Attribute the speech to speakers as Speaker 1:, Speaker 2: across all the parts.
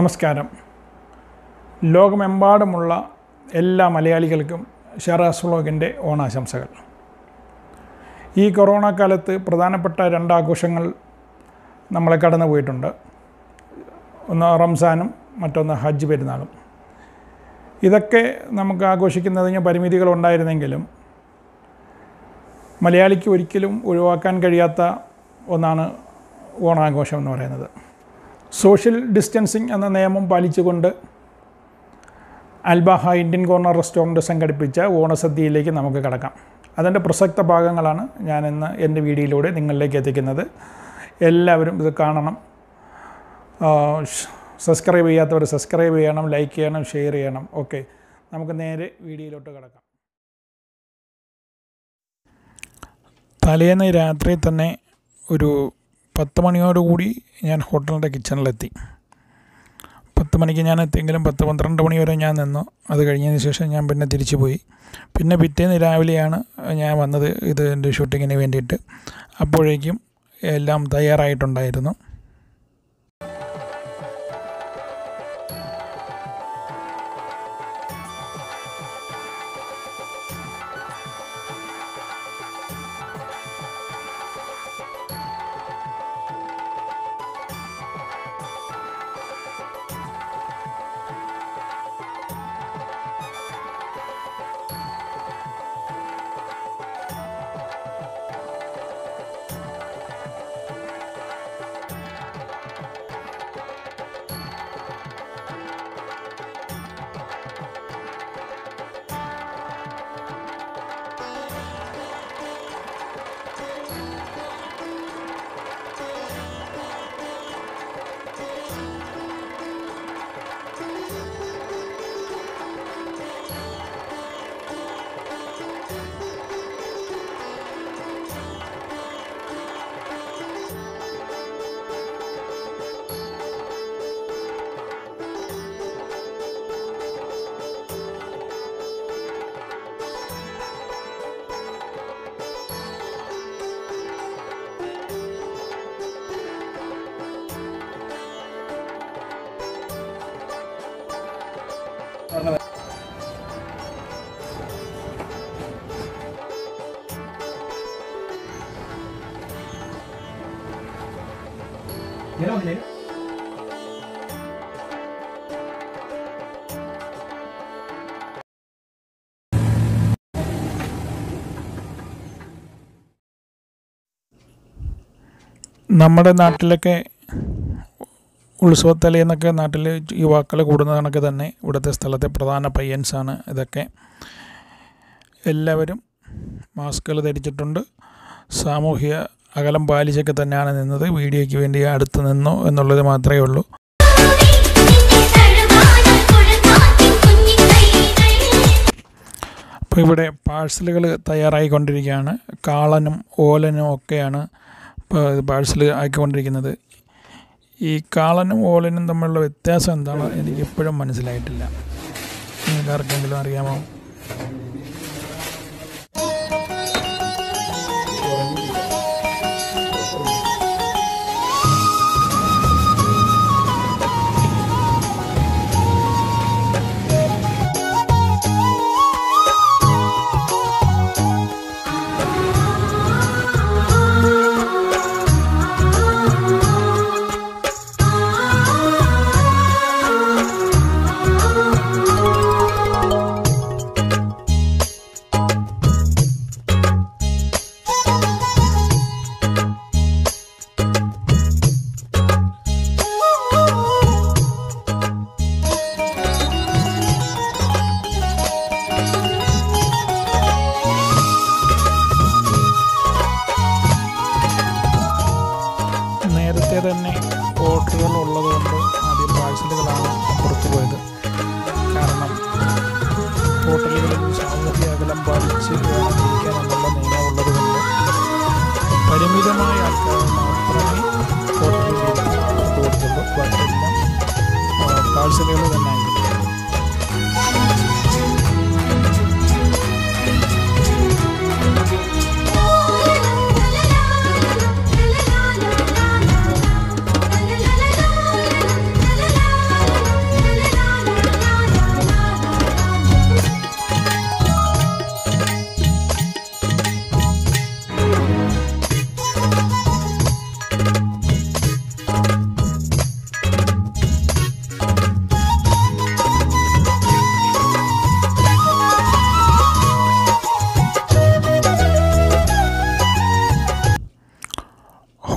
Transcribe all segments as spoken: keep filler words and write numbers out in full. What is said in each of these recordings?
Speaker 1: നമസ്കാരം. ലോകമെമ്പാടുമുള്ള എല്ലാ മലയാളികൾക്കും ഷെറാസ് വ്ലോഗിൻ്റെ ഓണാശംസകൾ. ഈ കൊറോണ കാലത്ത് പ്രധാനപ്പെട്ട രണ്ട് ആഘോഷങ്ങൾ നമ്മളെ കടന്നു പോയിട്ടുണ്ട്. ഒന്ന് റംസാനും മറ്റൊന്ന് ഹജ്ജ് പെരുന്നാളും. ഇതൊക്കെ നമുക്ക് ആഘോഷിക്കുന്നതിന് പരിമിതികളുണ്ടായിരുന്നെങ്കിലും മലയാളിക്ക് ഒരിക്കലും ഒഴിവാക്കാൻ കഴിയാത്ത ഒന്നാണ് ഓണാഘോഷം എന്ന് പറയുന്നത്. സോഷ്യൽ ഡിസ്റ്റൻസിങ് എന്ന നിയമം പാലിച്ചുകൊണ്ട് അൽബാഹ ഇന്ത്യൻ കോർണർ റെസ്റ്റോറൻറ്റ് സംഘടിപ്പിച്ച ഓണസദ്യയിലേക്ക് നമുക്ക് കടക്കാം. അതിൻ്റെ പ്രസക്ത ഭാഗങ്ങളാണ് ഞാനിന്ന് എൻ്റെ വീഡിയോയിലൂടെ നിങ്ങളിലേക്ക് എത്തിക്കുന്നത്. എല്ലാവരും ഇത് കാണണം. സബ്സ്ക്രൈബ് ചെയ്യാത്തവർ സബ്സ്ക്രൈബ് ചെയ്യണം, ലൈക്ക് ചെയ്യണം, ഷെയർ ചെയ്യണം. ഓക്കെ, നമുക്ക് നേരെ വീഡിയോയിലോട്ട് കടക്കാം. തലേന്ന് രാത്രി തന്നെ ഒരു പത്ത് മണിയോടുകൂടി ഞാൻ ഹോട്ടലിൻ്റെ കിച്ചണിലെത്തി. പത്ത് മണിക്ക് ഞാൻ എത്തിയെങ്കിലും പത്ത് പന്ത്രണ്ട് മണി വരെ ഞാൻ നിന്നു. അത് കഴിഞ്ഞതിന് ശേഷം ഞാൻ പിന്നെ തിരിച്ചു പോയി. പിന്നെ പിറ്റേന്ന് രാവിലെയാണ് ഞാൻ വന്നത് ഇത് എൻ്റെ ഷൂട്ടിങ്ങിന് വേണ്ടിയിട്ട്. അപ്പോഴേക്കും എല്ലാം തയ്യാറായിട്ടുണ്ടായിരുന്നു. നമ്മുടെ നാട്ടിലൊക്കെ ഉത്സവത്തലേന്നൊക്കെ നാട്ടിൽ യുവാക്കൾ കൂടുന്ന കണക്ക് തന്നെ ഇവിടുത്തെ സ്ഥലത്തെ പ്രധാന പയ്യൻസാണ് ഇതൊക്കെ. എല്ലാവരും മാസ്കുകൾ ധരിച്ചിട്ടുണ്ട്. സാമൂഹിക അകലം പാലിച്ചൊക്കെ തന്നെയാണ് നിന്നത്. വീഡിയോയ്ക്ക് വേണ്ടി അടുത്ത് നിന്നു എന്നുള്ളത് മാത്രമേ ഉള്ളൂ. അപ്പോൾ ഇവിടെ പാഴ്സലുകൾ തയ്യാറായിക്കൊണ്ടിരിക്കുകയാണ്. കാളനും ഓലനും ഒക്കെയാണ് ഇപ്പോൾ പാഴ്സൽ ആക്കിക്കൊണ്ടിരിക്കുന്നത്. ഈ കാളനും ഓലനും തമ്മിലുള്ള വ്യത്യാസം എന്താണ് എനിക്ക് ഇപ്പോഴും മനസ്സിലായിട്ടില്ല. നിങ്ങൾക്ക് ആർക്കെങ്കിലും അറിയാമോ? നേരത്തെ തന്നെ ഓർഡറുകൾ ഉള്ളതുകൊണ്ട് ആദ്യം പാഴ്സലുകളാണ് പുറത്തു പോയത്. കാരണം ഹോട്ടലുകളിൽ സാമൂഹിക അകലം പാലിച്ച് ഇരിക്കാനെന്നുള്ള നിയമമുള്ളത് കൊണ്ട് പരിമിതമായ ആൾക്കാർ മാത്രമേ ഹോട്ടലുകളിൽ കൊടുത്തുള്ളൂ. ബാക്കിയെല്ലാം പാഴ്സലുകൾ തന്നെ ആയിരുന്നു.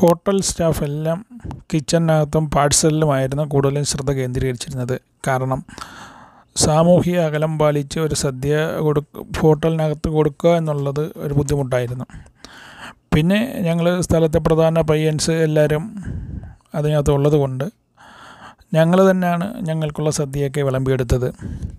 Speaker 1: ഹോട്ടൽ സ്റ്റാഫ് എല്ലാം കിച്ചണിനകത്തും പാഴ്സലിലുമായിരുന്നു കൂടുതലും ശ്രദ്ധ കേന്ദ്രീകരിച്ചിരുന്നത്. കാരണം സാമൂഹിക അകലം പാലിച്ച് ഒരു സദ്യ കൊടു ഹോട്ടലിനകത്ത് കൊടുക്കുക എന്നുള്ളത് ഒരു ബുദ്ധിമുട്ടായിരുന്നു. പിന്നെ ഞങ്ങൾ സ്ഥലത്തെ പ്രധാന പയ്യൻസ് എല്ലാവരും അതിനകത്ത് ഉള്ളത് കൊണ്ട് ഞങ്ങൾ തന്നെയാണ് ഞങ്ങൾക്കുള്ള സദ്യയൊക്കെ വിളമ്പിയെടുത്തത്.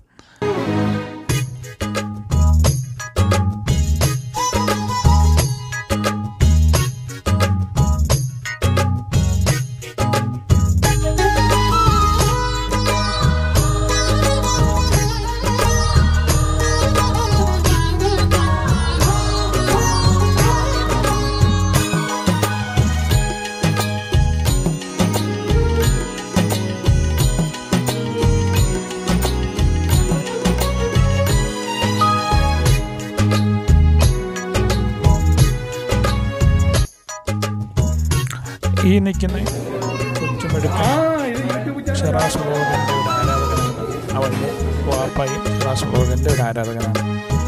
Speaker 1: ഈ നിൽക്കുന്ന കൊച്ചുമെടുക്കൻ ഷെറാസ് ബ്ലോഗിൻ്റെ ഒരു ആരാധകനാണ്. അവൻ്റെ വാപ്പായും ഷെറാസ് ബ്ലോഗിൻ്റെ ഒരു ആരാധകനാണ്.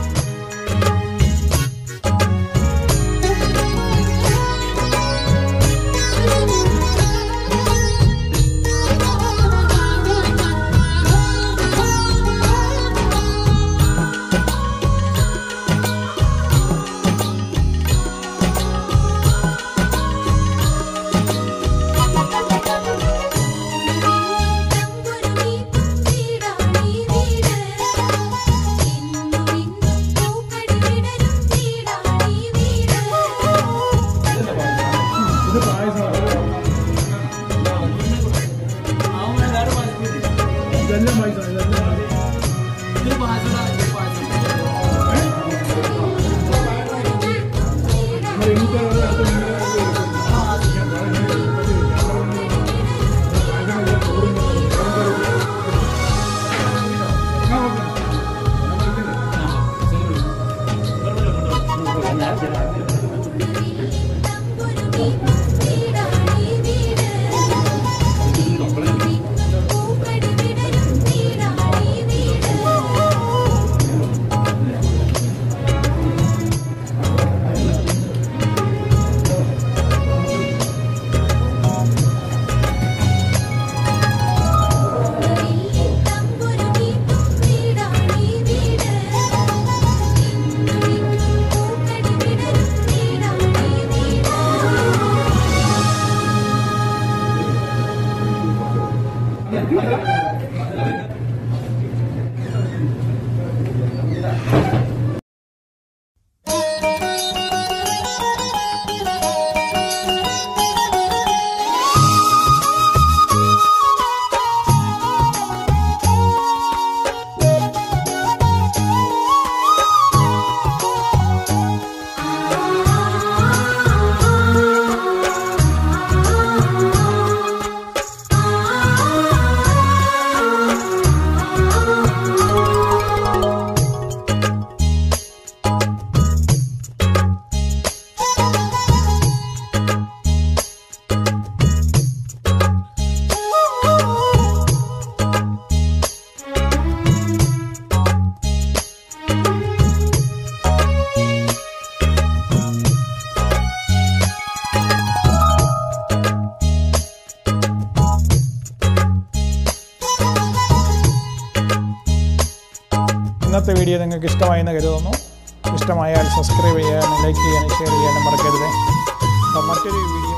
Speaker 1: ഇന്നത്തെ വീഡിയോ നിങ്ങൾക്ക് ഇഷ്ടമായെന്ന് കരുതുന്നു. ഇഷ്ടമായാൽ സബ്സ്ക്രൈബ് ചെയ്യാനും ലൈക്ക് ചെയ്യാനും ഷെയർ ചെയ്യാനും മറക്കരുത്. അപ്പോൾ മറ്റൊരു വീഡിയോ